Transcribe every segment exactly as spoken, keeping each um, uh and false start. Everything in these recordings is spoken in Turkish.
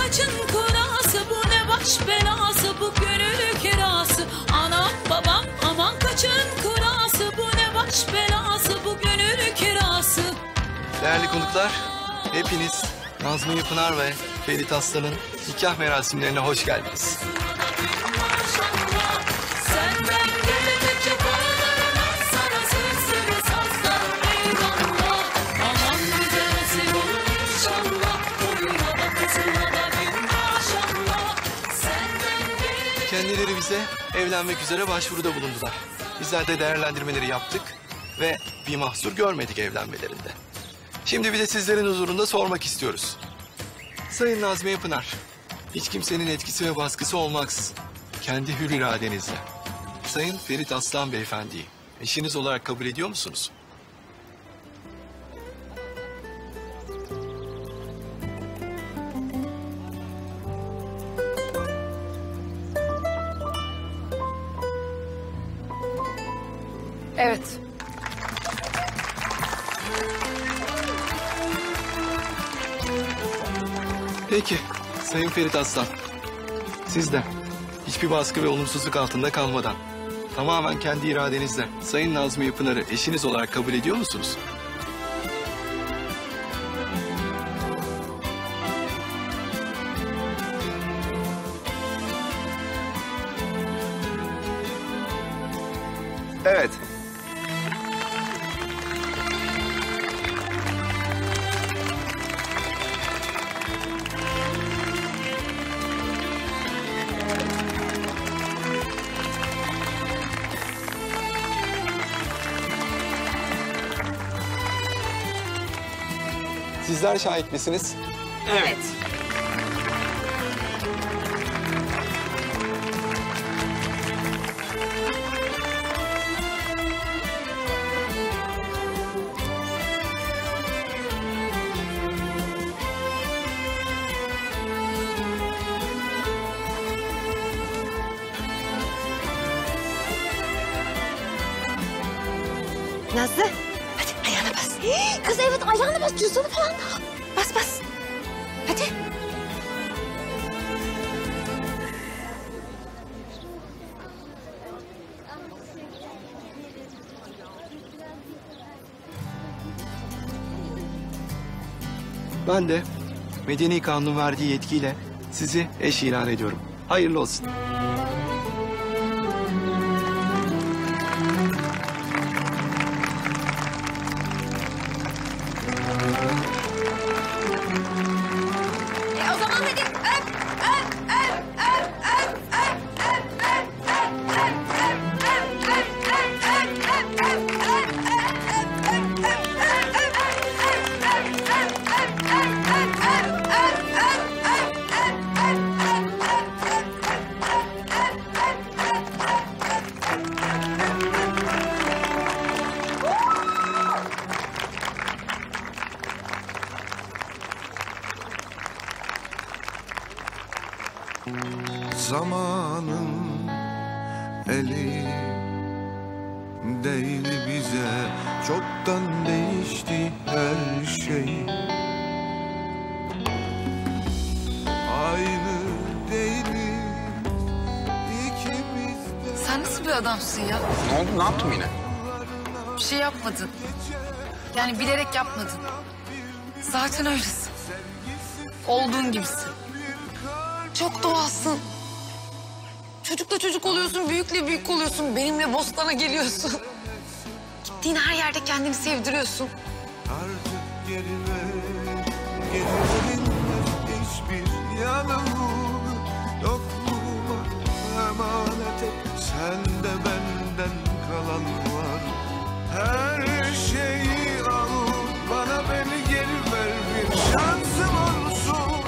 kaçın kurası, bu ne baş belası, bu gönül kirası. Anam babam aman kaçın kurası, bu ne baş belası, bu gönül kirası. Değerli konuklar, hepiniz Nazmiye Pınar ve Ferit Aslan'ın nikah merasimlerine hoş geldiniz. Kendileri bize evlenmek üzere başvuruda bulundular. Bizler de değerlendirmeleri yaptık ve bir mahsur görmedik evlenmelerinde. Şimdi bir de sizlerin huzurunda sormak istiyoruz. Sayın Nazmiye Pınar, hiç kimsenin etkisi ve baskısı olmaksızın kendi hür iradenizle Sayın Ferit Aslan Beyefendi'yi eşiniz olarak kabul ediyor musunuz? Evet. Peki, Sayın Ferit Aslan. Siz de hiçbir baskı ve olumsuzluk altında kalmadan tamamen kendi iradenizle Sayın Nazmiye Pınar'ı eşiniz olarak kabul ediyor musunuz? Evet. Sizler şahit misiniz? Evet. Nazlı, hadi ayağına bas. Kız evet ayağına bas, cüzdanı falan da. Bas bas. Hadi. Ben de Medeni Kanun'un verdiği yetkiyle sizi eş ilan ediyorum. Hayırlı olsun. E, o zaman hadi öp, öp, öp, öp, öp, öp, öp, öp, Zamanın eli değil bize, çoktan değişti her şey. Aynı değiliz ikimiz de. Sen nasıl bir adamsın ya? Ne oldu? Ne yaptım yine? Bir şey yapmadın. Yani bilerek yapmadın. Zaten öylesin. Olduğun gibisin. Çok doğalsın. Çocukla çocuk oluyorsun, büyükle büyük oluyorsun. Benimle bostana geliyorsun. Gittiğin her yerde kendini sevdiriyorsun. Artık geri ver, geri verilmez hiçbir yanımı, yokluğuma emanet et. Sende benden kalan var. Her şeyi al, bana beni geri ver, bir şansım olsun.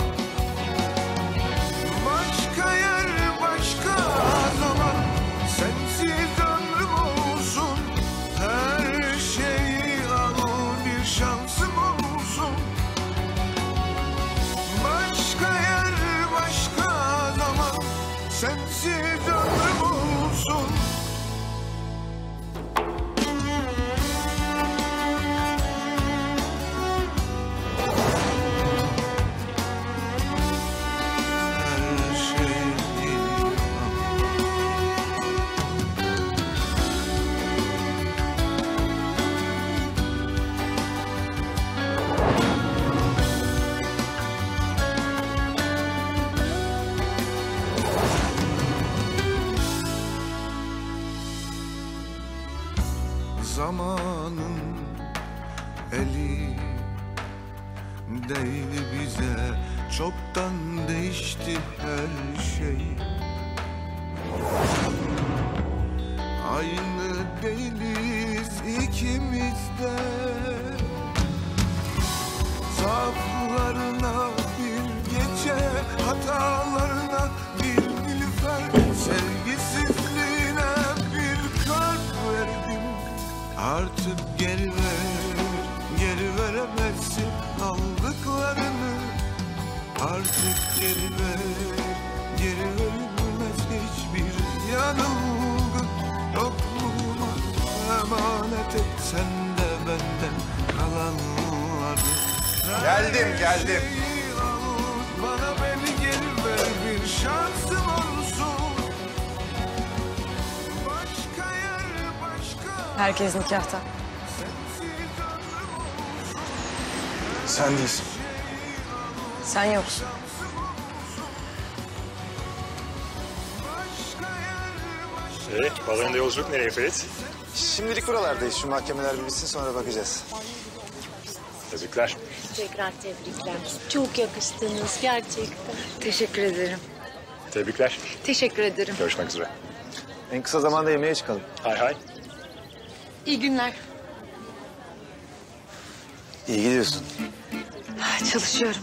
Başka yer, başka zaman, sensiz ömrüm olsun. Her şeyi al, bir şansım olsun. Başka yer, başka zaman, sensiz ömrüm olsun. deli değil bize, çoktan değişti her şey. Aynı değiliz ikimiz de. Zaaflarına bir gece, hatalarına bir nilüfer, sevgisizliğine bir kalp verdim. Artık geri ver, geri veremezsin aldıklarını. Artık geri ver, geri verilmez hiçbir yanılgı. Yokluğuma emanet et sen de benden kalanları. Geldim, geldim. Bana beni geri ver, bir şansım olsun. Başka yer, başka... Herkes nikahta. Sen değilsin. Sen yoksun. Evet, balonda yolculuk nereye Ferit? Şimdilik buralardayız. Şu mahkemeler bir bitsin sonra bakacağız. Tebrikler. Tekrar tebrikler. Çok yakıştınız gerçekten. Teşekkür ederim. Tebrikler. Teşekkür ederim. Görüşmek üzere. En kısa zamanda yemeğe çıkalım. Hay hay. İyi günler. İyi gidiyorsun. Çalışıyorum.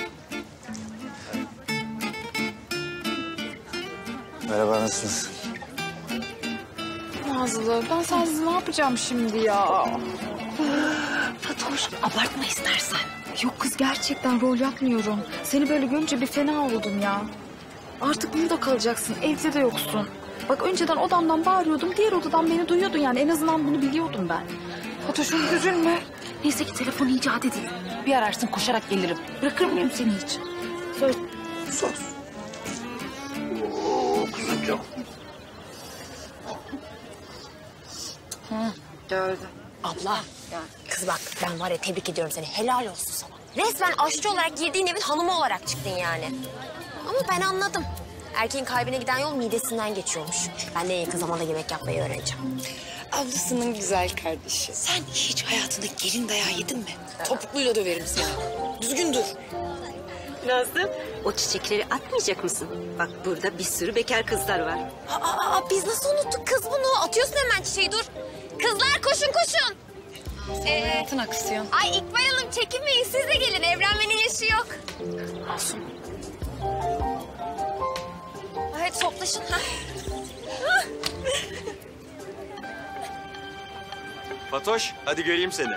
Merhaba, nasılsınız? Nazlı, ben sensiz ne yapacağım şimdi ya? Fatoş abartma istersen. Yok kız, gerçekten rol yapmıyorum. Seni böyle görünce bir fena oldum ya. Artık burada kalacaksın, evde de yoksun. Bak önceden odamdan bağırıyordum, diğer odadan beni duyuyordun yani. En azından bunu biliyordum ben. Fatoş'um üzülme. Neyse ki telefonu icat edeyim. Bir ararsın, koşarak gelirim. Bırakır mıyım seni hiç? Söz. Söz. Oo, kızım. Hı, gördüm. Abla, kız bak ben var ya tebrik ediyorum seni. Helal olsun sana. Resmen aşçı olarak girdiğin evin hanımı olarak çıktın yani. Ama ben anladım. Erkeğin kalbine giden yol midesinden geçiyormuş. Ben de en yakın zamanda yemek yapmayı öğreneceğim. Ablasının güzel kardeşi. Sen hiç hayatında gelin dayağı yedin mi? Topukluyla döverim seni. Düzgün dur. Nazlı, o çiçekleri atmayacak mısın? Bak burada bir sürü bekar kızlar var. Aa, aa, biz nasıl unuttuk kız bunu? Atıyorsun hemen çiçeği, dur. Kızlar koşun koşun. Ee, Hayatın aksiyon. ay İkbal Hanım çekinmeyin, siz de gelin. Evlenmenin yaşı yok. Olsun. Hadi toplaşın. Ha? Fatoş, hadi göreyim seni.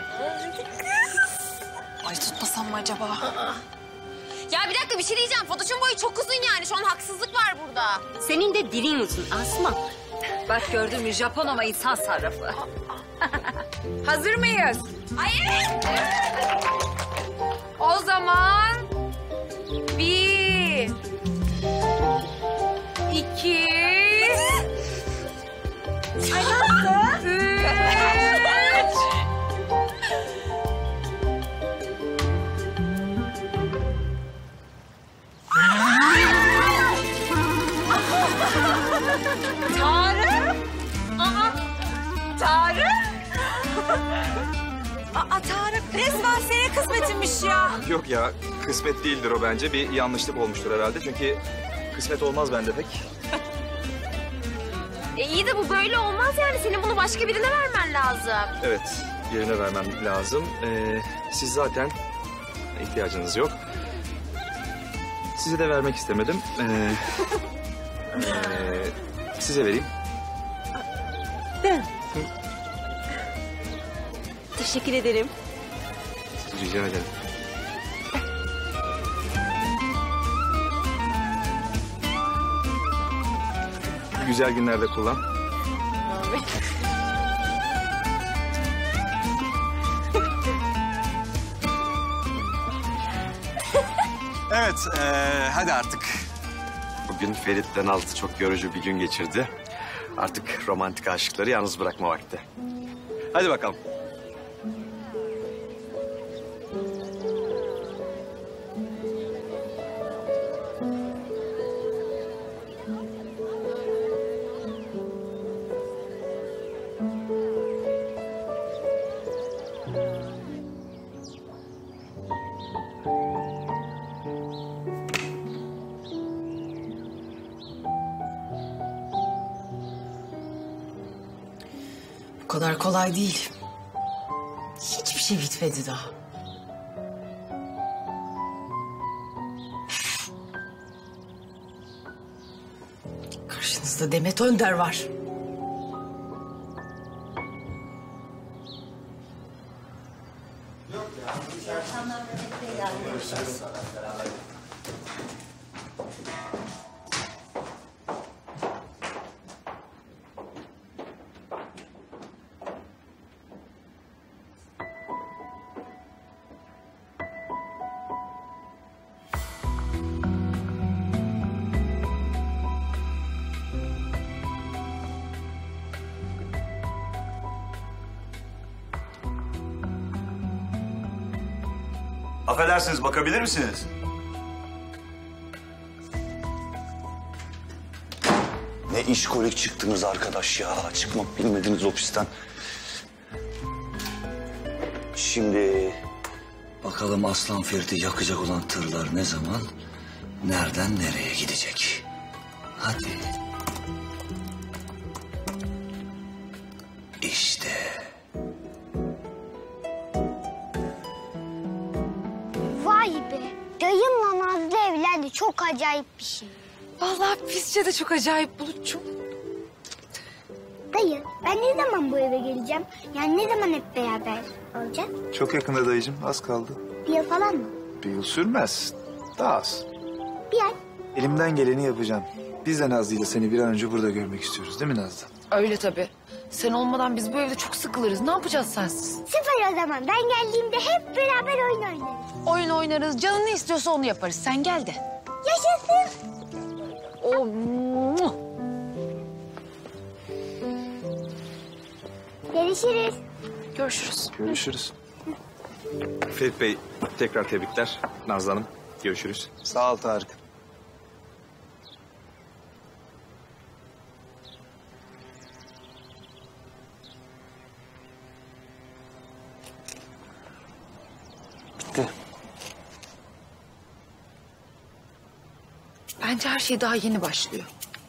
Ay tutmasam mı acaba? Ya bir dakika, bir şey diyeceğim. Fatoş'un boyu çok uzun yani. Şu an haksızlık var burada. Senin de dilin uzun Asma. Bak gördün mü, Japon ama insan sarrafı. Hazır mıyız? Ay evet. O zaman bir, iki, üç. Tarık! Aa, Tarık! Aa, Tarık resmen senin kısmetinmiş ya. Yok ya, kısmet değildir o bence. Bir yanlışlık olmuştur herhalde. Çünkü kısmet olmaz bende pek. E iyi de bu böyle olmaz yani. Senin bunu başka birine vermen lazım. Evet, yerine vermem lazım. Ee, siz zaten ihtiyacınız yok. Size de vermek istemedim. Ee, ee, size vereyim. Ben. Teşekkür ederim. Rica ederim. Güzel günlerde kullan. Evet, ee, hadi artık. Bugün Ferit'le Nazlı çok yorucu bir gün geçirdi. Artık romantik aşıkları yalnız bırakma vakti. Hadi bakalım. kadar kolay değil. Hiçbir şey bitmedi daha. Karşınızda Demet Önder var. Affedersiniz, bakabilir misiniz? Ne işkolik çıktınız arkadaş ya. Çıkmak bilmediniz ofisten. Şimdi bakalım Aslan Ferit'i yakacak olan tırlar ne zaman, nereden nereye gidecek? Hadi. İşte. Vay be. Dayımla Nazlı evlendi. Çok acayip bir şey. Vallahi bizce de çok acayip Bulut'cum. Dayı, ben ne zaman bu eve geleceğim? Yani ne zaman hep beraber olacağız? Çok yakında dayıcığım, az kaldı. Bir yıl falan mı? Bir yıl sürmez, daha az. Bir ay. Elimden geleni yapacağım. Biz de Nazlı ile seni bir an önce burada görmek istiyoruz, değil mi Nazlı? Öyle tabii. Sen olmadan biz bu evde çok sıkılırız. Ne yapacağız sensiz? Süper o zaman. Ben geldiğimde hep beraber oyun oynarız. Oyun oynarız. Canın ne istiyorsa onu yaparız. Sen gel de. Yaşasın. O. Görüşürüz. Görüşürüz. Görüşürüz. Ferit Bey, tekrar tebrikler. Nazlı Hanım, görüşürüz. Sağ ol Tarık. Bitti. Bence her şey daha yeni başlıyor.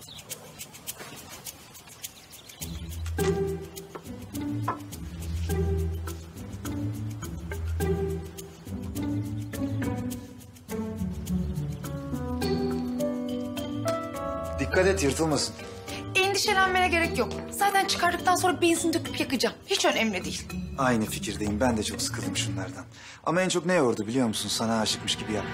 Dikkat et, yırtılmasın. Endişelenmene gerek yok. Zaten çıkardıktan sonra benzin döküp yakacağım. Hiç önemli değil. Aynı fikirdeyim. Ben de çok sıkıldım şunlardan. Ama en çok ne yordu biliyor musun? Sana aşıkmış gibi yapmak.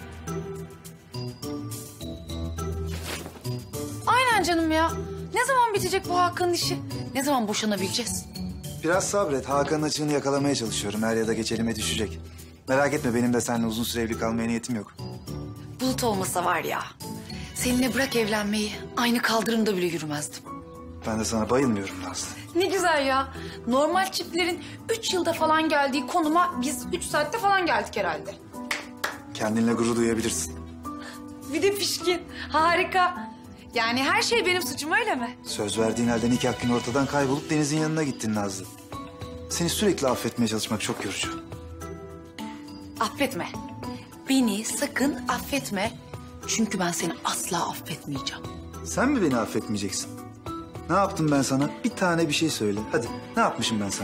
Aynen canım ya. Ne zaman bitecek bu Hakan'ın işi? Ne zaman boşanabileceğiz? Biraz sabret. Hakan'ın açığını yakalamaya çalışıyorum. Er ya da geç elime düşecek. Merak etme, benim de seninle uzun süre evli kalmaya niyetim yok. Bulut olmasa var ya. Seninle bırak evlenmeyi. Aynı kaldırımda bile yürümezdim. Ben de sana bayılmıyorum Nazlı. Ne güzel ya. Normal çiftlerin üç yılda falan geldiği konuma biz üç saatte falan geldik herhalde. Kendinle gurur duyabilirsin. Bir de pişkin. Harika. Yani her şey benim suçum öyle mi? Söz verdiğin halde nikah günü ortadan kaybolup Deniz'in yanına gittin Nazlı. Seni sürekli affetmeye çalışmak çok yorucu. Affetme. Beni sakın affetme. Çünkü ben seni asla affetmeyeceğim. Sen mi beni affetmeyeceksin? Ne yaptım ben sana? Bir tane bir şey söyle. Hadi, ne yapmışım ben sana?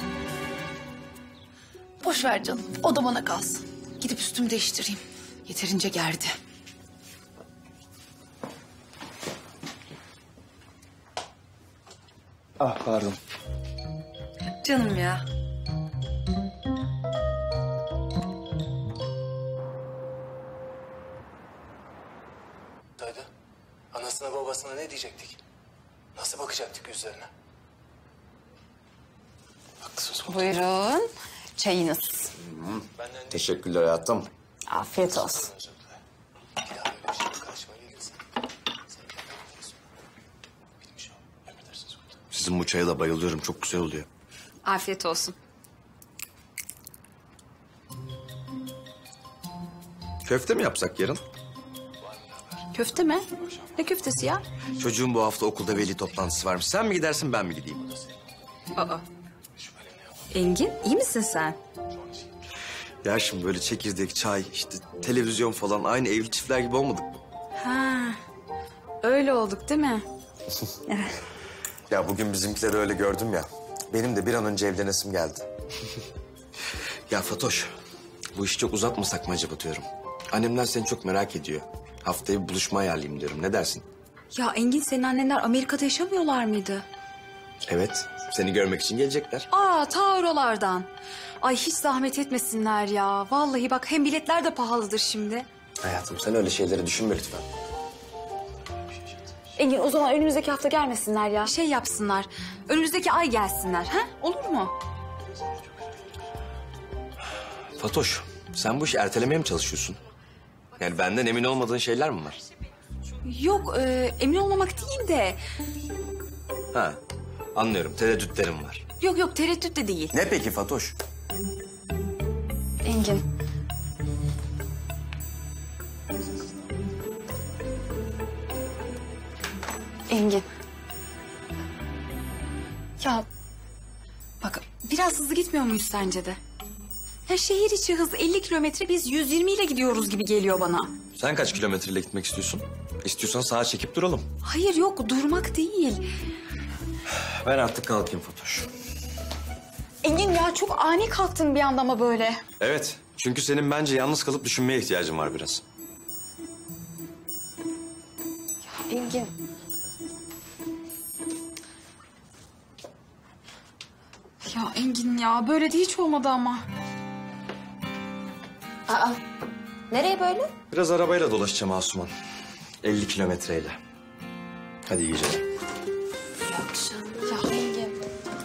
Boş ver canım. O da bana kalsın. Gidip üstümü değiştireyim. Yeterince gerdi. Ah pardon. Canım ya. Dayı, anasına babasına ne diyecektik? Nasıl bakacaktık yüzlerine? Haklısın. Buyurun. Çayınız. Teşekkürler hayatım. Afiyet olsun. Sizin bu çaya da bayılıyorum. Çok güzel oluyor. Afiyet olsun. Köfte mi yapsak yarın? Köfte mi? Ne köftesi ya? Çocuğun bu hafta okulda veli toplantısı varmış. Sen mi gidersin, ben mi gideyim? Aa. Engin, iyi misin sen? Ya şimdi böyle çekirdek, çay, işte televizyon falan aynı evli çiftler gibi olmadık mı? Ha. Öyle olduk değil mi? Ya bugün bizimkileri öyle gördüm ya. Benim de bir an önce evlenesim geldi. Ya Fatoş, bu işi çok uzatmasak mı acaba diyorum. Annemler seni çok merak ediyor. Haftaya bir buluşma ayarlayayım diyorum. Ne dersin? Ya Engin, senin annenler Amerika'da yaşamıyorlar mıydı? Evet, seni görmek için gelecekler. Aa, ta oralardan. Ay hiç zahmet etmesinler ya. Vallahi bak, hem biletler de pahalıdır şimdi. Hayatım sen öyle şeyleri düşünme lütfen. Engin, o zaman önümüzdeki hafta gelmesinler ya. Şey yapsınlar, önümüzdeki ay gelsinler. Ha? Olur mu? Fatoş, sen bu işi ertelemeye mi çalışıyorsun? Yani benden emin olmadığın şeyler mi var? Yok, e, emin olmamak değil de... Ha, anlıyorum. Tereddütlerim var. Yok yok, tereddüt de değil. Ne peki Fatoş? Engin. Engin. Ya bak, biraz hızlı gitmiyor muyuz sence de? Ya şehir içi hız elli kilometre, biz yüz yirmi ile gidiyoruz gibi geliyor bana. Sen kaç kilometreyle gitmek istiyorsun? İstiyorsan sağa çekip duralım. Hayır yok, durmak değil. Ben artık kalkayım Fatoş. Engin ya, çok ani kalktın bir anda ama böyle. Evet, çünkü senin bence yalnız kalıp düşünmeye ihtiyacın var biraz. Ya Engin. Ya Engin ya, böyle de hiç olmadı ama. Aa, nereye böyle? Biraz arabayla dolaşacağım Asuman. elli kilometreyle. Hadi iyi geceler. İyi akşam. Ya Engin.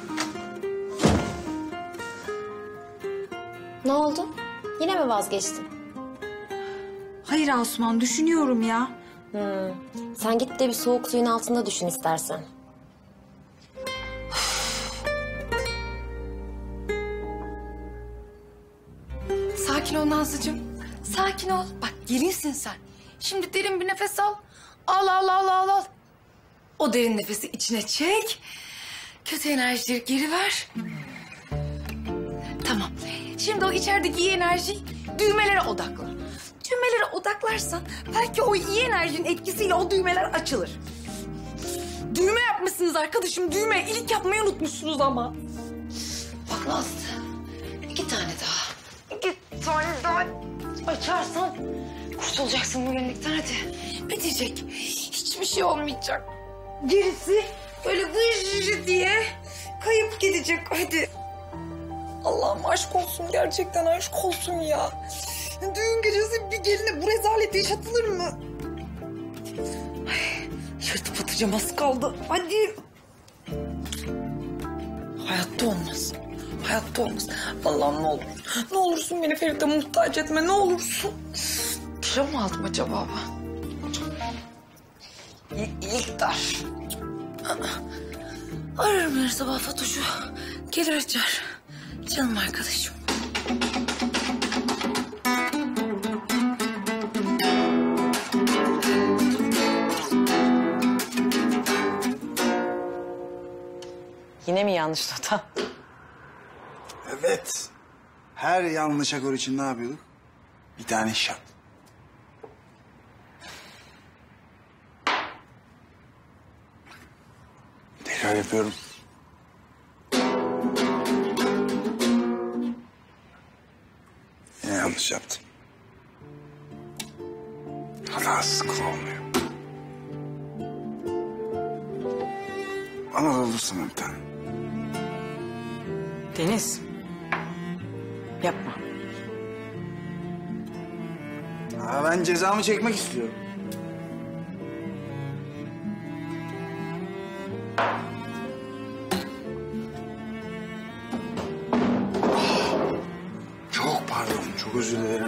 Ne oldu? Yine mi vazgeçtin? Hayır Asuman, düşünüyorum ya. Hmm. Sen git de bir soğuk suyun altında düşün istersen. Sakin ol Nazlıcığım. Sakin ol. Bak gelinsin sen. Şimdi derin bir nefes al. Al al al al al. O derin nefesi içine çek. Kötü enerjileri geri ver. Tamam. Şimdi o içerideki iyi enerjiyi düğmelere odakla. Düğmelere odaklarsan belki o iyi enerjinin etkisiyle o düğmeler açılır. Düğme yapmışsınız arkadaşım. Düğme. İlk yapmayı unutmuşsunuz ama. Bak Nazlı. İki tane daha. İki tane daha açarsan kurtulacaksın bu günlükten, hadi. Bitecek. Hiçbir şey olmayacak. Gerisi böyle vıjj diye kayıp gidecek, hadi. Allah'ım aşk olsun, gerçekten aşk olsun ya. Düğün gecesi bir geline bu rezalet yaşatılır mı? Ay, yırtıp atacağım, az kaldı. Hadi. Hayatta olmaz. Hayatta olmaz. Allah'ım ne olur. Ne olursun beni Ferit'e muhtaç etme, ne olursun. Kilo mu aldım acaba ben? İlk, ilk dar. Ararım her sabah Fatoş'u. Gelir açar. Canım arkadaşım. Yine mi yanlış nota? Evet. Her yanlış akor için ne yapıyorduk? Bir tane şat. Tekrar yapıyorum. Yine yanlış yaptım. Hatasız kul olmuyor. Bana da olursun bir tane. Deniz. Yapma. Aa, ben cezamı çekmek istiyorum. Çok pardon, çok özür dilerim.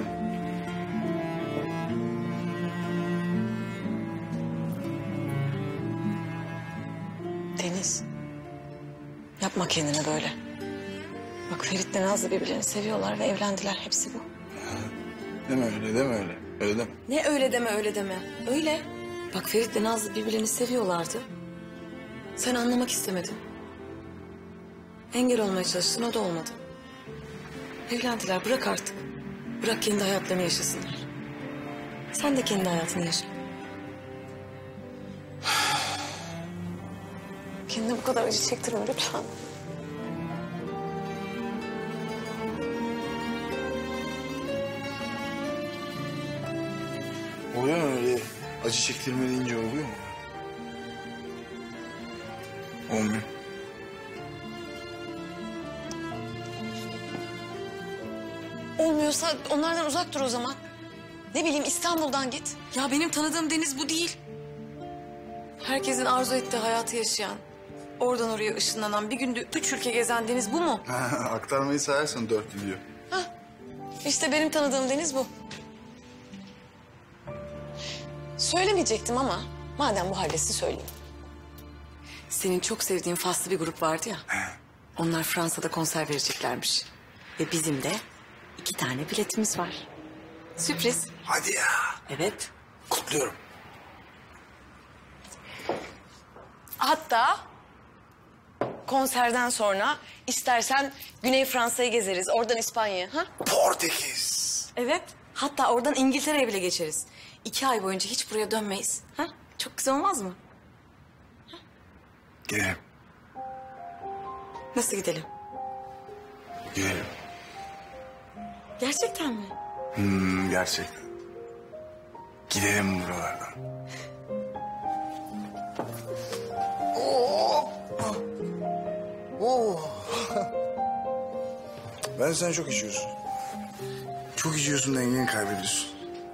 Deniz. Yapma kendine böyle. Bak Ferit'le Nazlı birbirlerini seviyorlar ve evlendiler. Hepsi bu. Deme öyle, deme öyle. Öyle deme. Ne öyle deme, öyle deme. Öyle. Bak Ferit'le Nazlı birbirlerini seviyorlardı. Sen anlamak istemedin. Engel olmaya çalıştın, o da olmadı. Evlendiler, bırak artık. Bırak kendi hayatlarını yaşasınlar. Sen de kendi hayatını yaşa. Kendine bu kadar acı çektirme lütfen. Oluyor mu öyle acı çektirme deyince oluyor mu? Olmuyor. Olmuyorsa onlardan uzak dur o zaman. Ne bileyim İstanbul'dan git. Ya benim tanıdığım Deniz bu değil. Herkesin arzu ettiği hayatı yaşayan, oradan oraya ışınlanan, bir günde üç ülke gezen Deniz bu mu? Aktarmayı sayarsan dört biliyor. Hah, işte benim tanıdığım Deniz bu. Söylemeyecektim ama madem bu haldesin söyleyeyim. Senin çok sevdiğin Faslı bir grup vardı ya. Onlar Fransa'da konser vereceklermiş. Ve bizim de iki tane biletimiz var. Sürpriz. Hadi ya. Evet. Kutluyorum. Hatta konserden sonra istersen Güney Fransa'yı gezeriz. Oradan İspanya'ya. Ha? Portekiz. Evet. Hatta oradan İngiltere'ye bile geçeriz. İki ay boyunca hiç buraya dönmeyiz. Ha? Çok güzel olmaz mı? Gidelim. Nasıl gidelim? Gidelim. Gerçekten mi? Hmm, gerçekten. Gidelim buralardan. Oh. Oh. Ben sen çok içiyorsun. Çok içiyorsun, dengeni kaybediyorsun.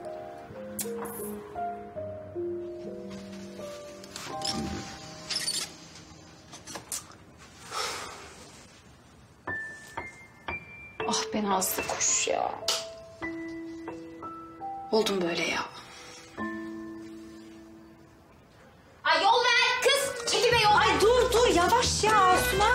Ah ben Nazlı kuş ya. Oldum böyle ya. Ay yol ver kız. Çekil be yol. Ay dur dur yavaş ya Asuman.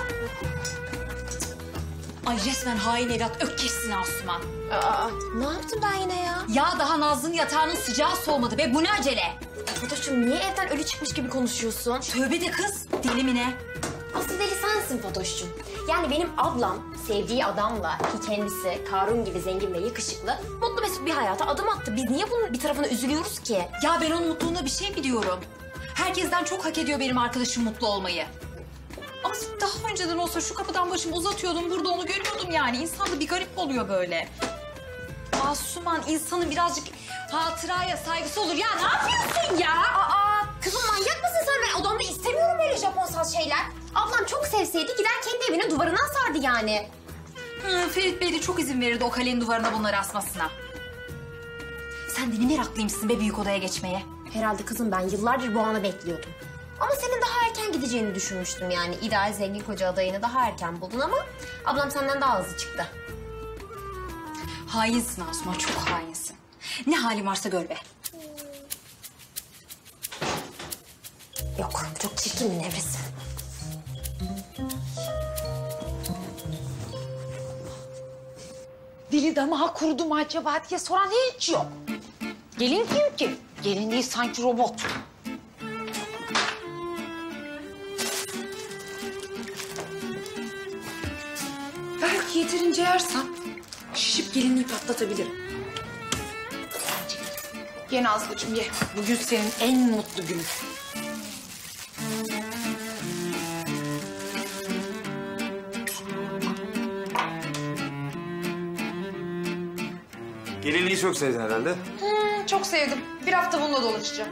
Ay resmen hain evlat ökkeşsin Asuman. Aa, ne yaptım ben yine ya? Ya daha Nazlı'nın yatağının sıcağı soğumadı be bu ne acele? Fatoş'cum niye evden ölü çıkmış gibi konuşuyorsun? Tövbe de kız deli mi ne? Asıl deli sensin Fatoş'cum. Yani benim ablam sevdiği adamla ki kendisi Karun gibi zengin ve yakışıklı mutlu mesut bir hayata adım attı. Biz niye bunun bir tarafına üzülüyoruz ki? Ya ben onun mutluluğunda bir şey mi diyorum? Herkesten çok hak ediyor benim arkadaşım mutlu olmayı. Ama daha önceden olsa şu kapıdan başımı uzatıyordum. Burada onu görüyordum yani. İnsan da bir garip oluyor böyle. Asuman insanın birazcık hatıraya saygısı olur. Ya ne yapıyorsun ya? Aa, kızım manyak mısın sen? Ben odamda istemiyorum böyle Japonsal şeyler. Ablam çok sevseydi gider kendi evine duvarına asardı yani. Hı, Ferit Bey de çok izin verirdi o kalenin duvarına bunları asmasına. Sen de ne meraklıymışsın be büyük odaya geçmeye. Herhalde kızım ben yıllardır bu anı bekliyordum. Ama senin daha erken gideceğini düşünmüştüm yani. İdeal zengin koca adayını daha erken buldun ama ablam senden daha hızlı çıktı. Hainsin Asuman, çok hainsin. Ne halin varsa gör be. Yok, çok çirkin bir nevresim. Dili damağı kurudu mu acaba diye soran hiç yok. Gelin kim ki? Gelin değil sanki robot. Belki yeterince yersem şişip gelinliği patlatabilirim. Ye Nazlıcığım ye. Bugün senin en mutlu günün. Gelinliği çok sevdin herhalde. Hmm, çok sevdim. Bir hafta bununla dolaşacağım.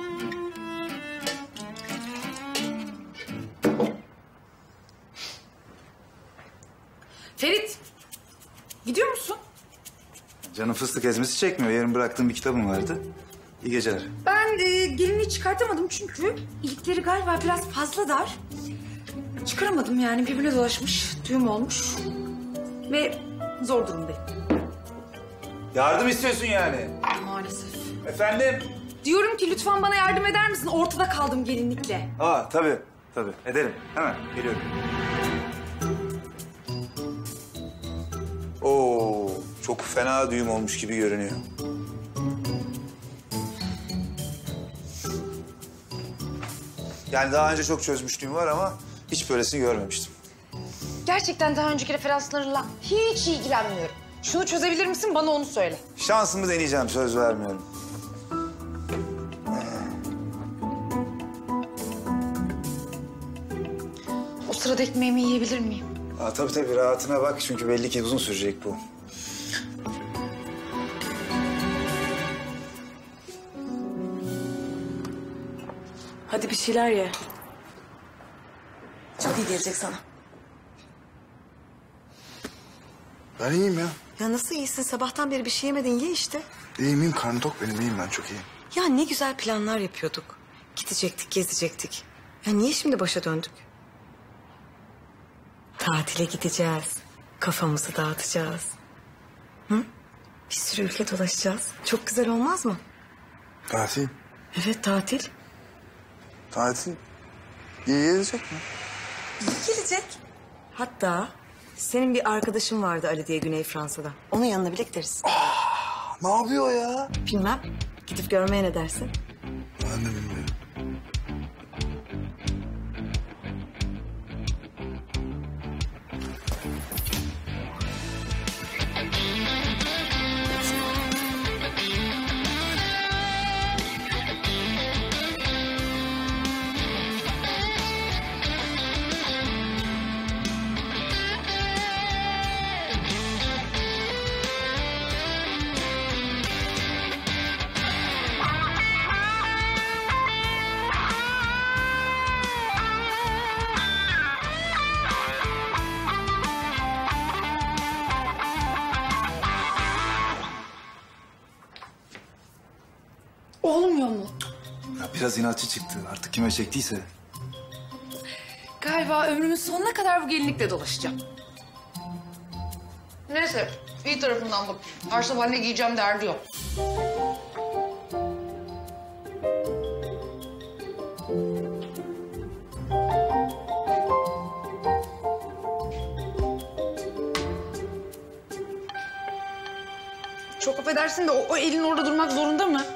Ferit, gidiyor musun? Canım fıstık ezmesi çekmiyor. Yarın bıraktığım bir kitabım vardı. İyi geceler. Ben e, gelinliği çıkartamadım çünkü ilikleri galiba biraz fazla dar. Çıkaramadım yani birbirine dolaşmış, düğüm olmuş ve zor durumdayım. Yardım istiyorsun yani. Maalesef. Efendim? Diyorum ki lütfen bana yardım eder misin? Ortada kaldım gelinlikle. Aa tabii tabii ederim. Hemen geliyorum. Oo çok fena düğüm olmuş gibi görünüyor. Yani daha önce çok çözmüşlüğüm var ama hiç böylesini görmemiştim. Gerçekten daha önceki referanslarla hiç ilgilenmiyorum. Şunu çözebilir misin? Bana onu söyle. Şansımı deneyeceğim, söz vermiyorum. O sırada ekmeğimi yiyebilir miyim? Aa, tabii tabii rahatına bak çünkü belli ki uzun sürecek bu. Hadi bir şeyler ye. Çok iyi gelecek sana. Ben iyiyim ya. Ya nasıl iyisin? Sabahtan beri bir şey yemedin. Ye işte. İyiyim iyiyim. Karnım tok benim. İyiyim ben çok iyiyim. Ya ne güzel planlar yapıyorduk. Gidecektik, gezecektik. Ya niye şimdi başa döndük? Tatile gideceğiz. Kafamızı dağıtacağız. Hı? Bir sürü ülke dolaşacağız. Çok güzel olmaz mı? Tatil. Evet, tatil. Tatil. İyi gelecek mi? İyi gelecek. Hatta senin bir arkadaşın vardı Ali diye Güney Fransa'da. Onun yanına bile gideriz. Aa, ne yapıyor ya? Bilmem. Gidip görmeye ne dersin? Ben de bilmiyorum. Olmuyor mu? Ya biraz inatçı çıktı. Artık kime çektiyse. Galiba ömrümün sonuna kadar bu gelinlikle dolaşacağım. Neyse, iyi tarafından bak. Her sabah ne giyeceğim derdi yok. Çok affedersin de o, o elin orada durmak zorunda mı?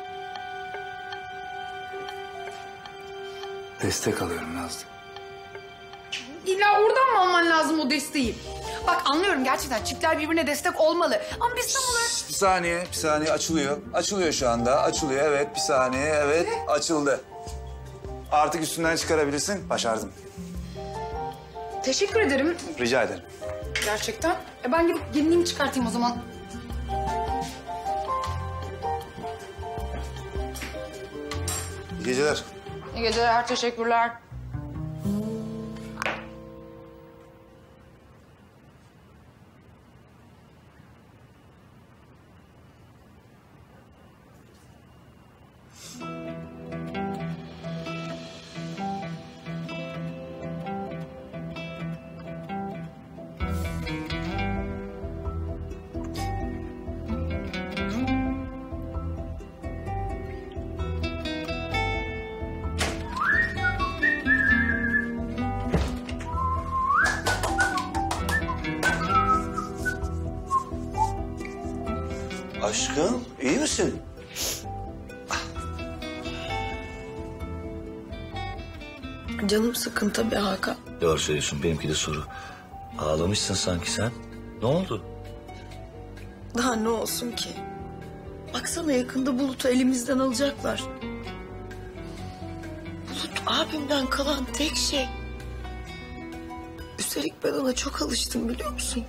Destek alıyorum Nazlı. İlla oradan mı alman lazım o desteği? Bak anlıyorum gerçekten çiftler birbirine destek olmalı. Ama biz tam olarak... Bir saniye, bir saniye açılıyor. Açılıyor şu anda, açılıyor. Evet, bir saniye, evet, açıldı. Artık üstünden çıkarabilirsin. Başardım. Teşekkür ederim. Rica ederim. Gerçekten. E ben gidip gelinliğimi çıkartayım o zaman. İyi geceler. İyi geceler, teşekkürler. Aşkım, iyi misin? Canım sıkkın tabii Hakan. Doğru söylüyorsun, benimki de soru. Ağlamışsın sanki sen. Ne oldu? Daha ne olsun ki? Baksana yakında Bulut'u elimizden alacaklar. Bulut abimden kalan tek şey. Üstelik ben ona çok alıştım biliyor musun?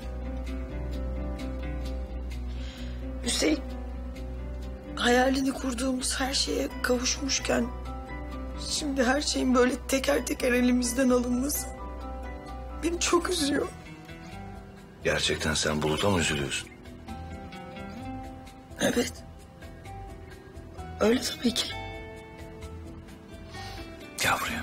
Üstelik hayalini kurduğumuz her şeye kavuşmuşken... şimdi her şeyin böyle teker teker elimizden alınması beni çok üzüyor. Gerçekten sen Bulut'a mı üzülüyorsun? Evet. Öyle tabii ki. Gel buraya.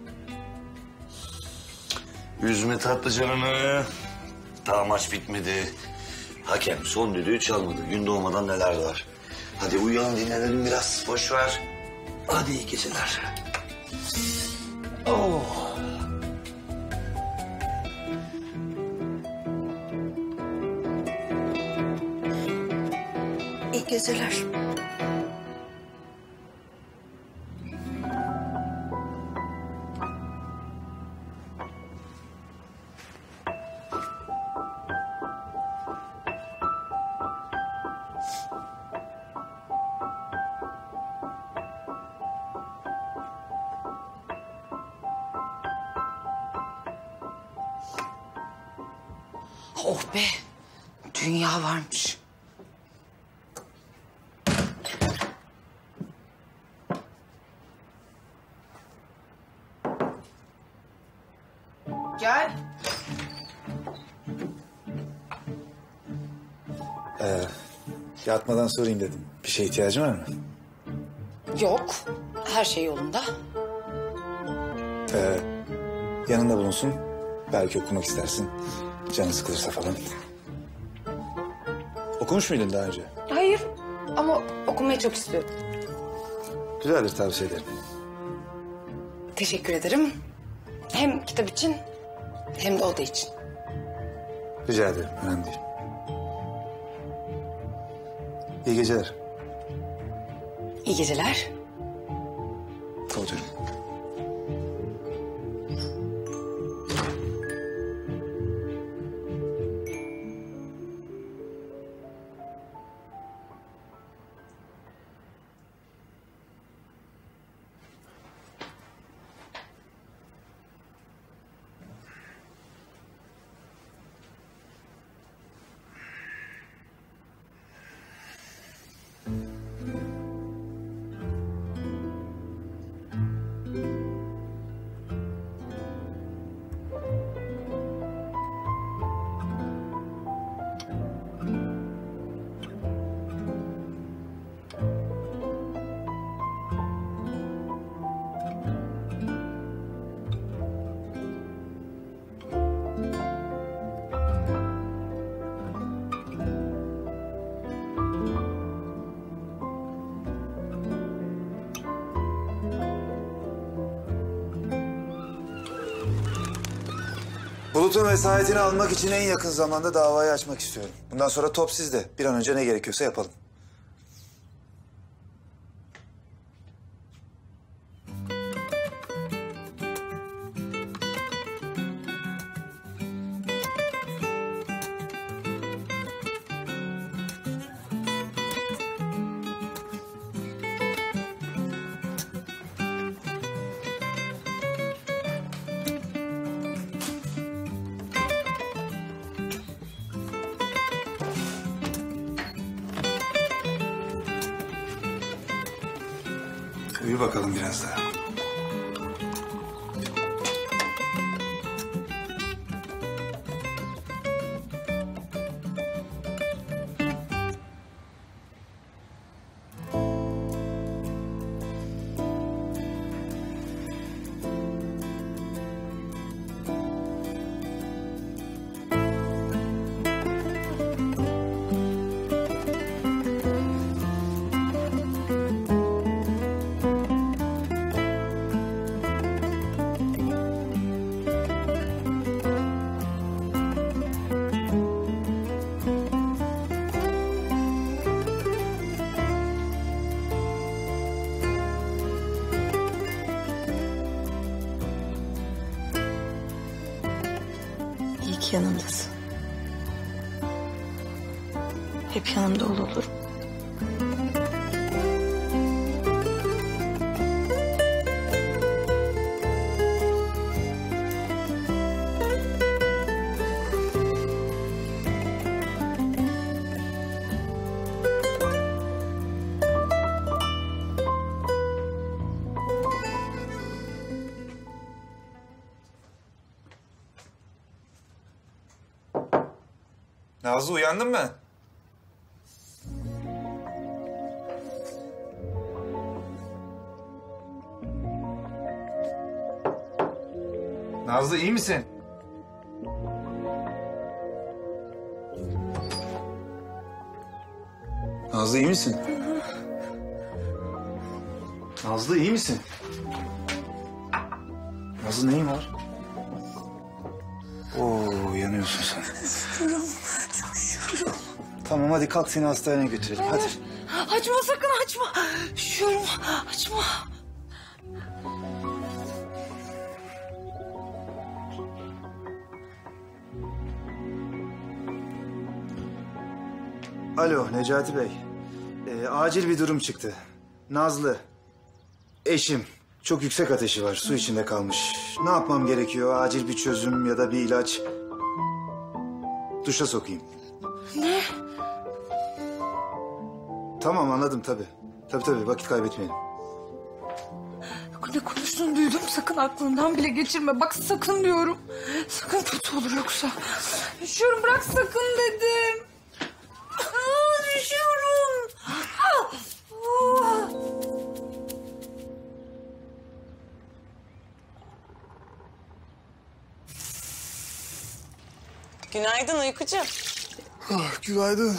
Üzme tatlı canını. Daha maç bitmedi. Hakem son düdüğü çalmadı. Gün doğmadan neler var. Hadi uyuyalım, dinlenelim biraz. Boş ver. Hadi iyi geceler. Oh. İyi geceler. Oh be, dünya varmış. Yatmadan sorayım dedim. Bir şeye ihtiyacın var mı? Yok. Her şey yolunda. Ee, yanında bulunsun. Belki okumak istersin. Canın sıkılırsa falan. Okumuş muydun daha önce? Hayır. Ama okumayı çok istiyorum. Güzeldir, tavsiye ederim. Teşekkür ederim. Hem kitap için hem de oda için. Rica ederim. Önemli değil. İyi geceler. İyi geceler. Kapatıyorum. Bulut'un vesayetini almak için en yakın zamanda davayı açmak istiyorum. Bundan sonra top sizde. Bir an önce ne gerekiyorsa yapalım. Uyu bakalım biraz daha. İyi ki yanımdasın. Hep yanımda ol olur. Nazlı, uyandın mı? Nazlı, iyi misin? Nazlı, iyi misin? Nazlı, iyi misin? Nazlı, neyin var? Oo, yanıyorsun sen. Üşüyorum. Çok üşüyorum. Tamam, hadi kalk, seni hastaneye götürelim. Hadi. Açma sakın, açma. Üşüyorum. Açma. Alo, Necati Bey. Ee, acil bir durum çıktı. Nazlı, eşim. Çok yüksek ateşi var, su içinde kalmış. Ne yapmam gerekiyor? Acil bir çözüm ya da bir ilaç. Duşa sokayım. Ne? Tamam, anladım tabii. Tabii tabii, vakit kaybetmeyelim. Ne konuştuğunu duydum, sakın aklından bile geçirme. Bak sakın diyorum. Sakın kötü olur yoksa. Üşüyorum, bırak sakın dedim. Aa, üşüyorum. Günaydın uykucu. Ah, günaydın.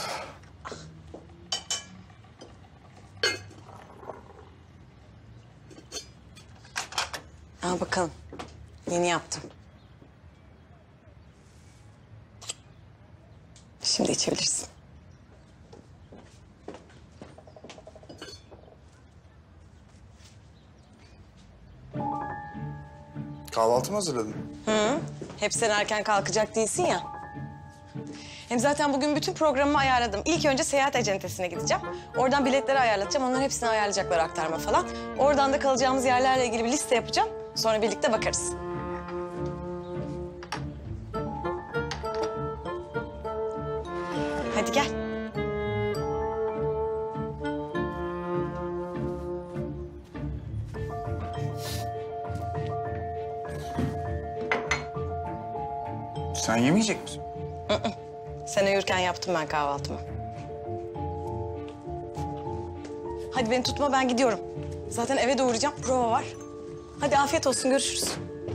Al bakalım. Yeni yaptım. Şimdi içebilirsin. Kahvaltı mı hazırladın? Hı. Hep sen erken kalkacak değilsin ya. Hem zaten bugün bütün programımı ayarladım. İlk önce seyahat acentesine gideceğim. Oradan biletleri ayarlatacağım. Onların hepsini ayarlayacaklar, aktarma falan. Oradan da kalacağımız yerlerle ilgili bir liste yapacağım. Sonra birlikte bakarız. Hadi gel. Sen yemeyecek misin? Hı hı. Sen uyurken yaptım ben kahvaltımı. Hadi beni tutma, ben gidiyorum. Zaten eve de uğrayacağım, prova var. Hadi afiyet olsun, görüşürüz.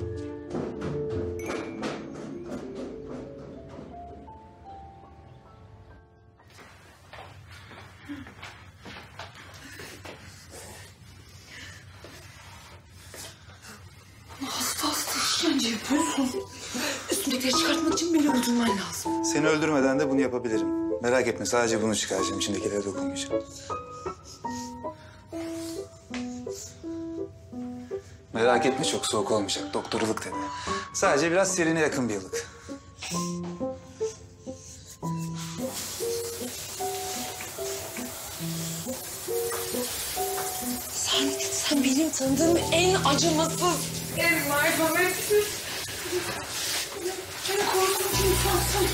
Hasta hasta işkence yapıyorsun. Üstündekileri çıkartmak için beni öldürmen lazım. Seni öldürmeden de bunu yapabilirim. Merak etme, sadece bunu çıkaracağım. İçindekilere dokunmayacağım. Merak etme, çok soğuk olmayacak. Doktor ılık dedi. Sadece biraz serine yakın bir ılık. Sen, sen benim tanıdığım en acımasız, en merhametsiz, en korkunç insansın.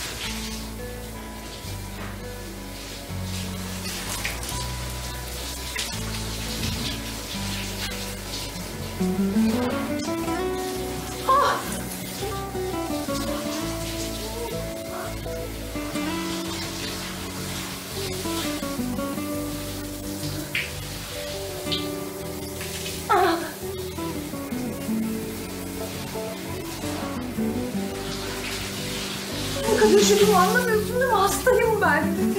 Ah! Ah! Ne kadar üzüldüm, anlamıyorsun değil mi? Hastayım ben.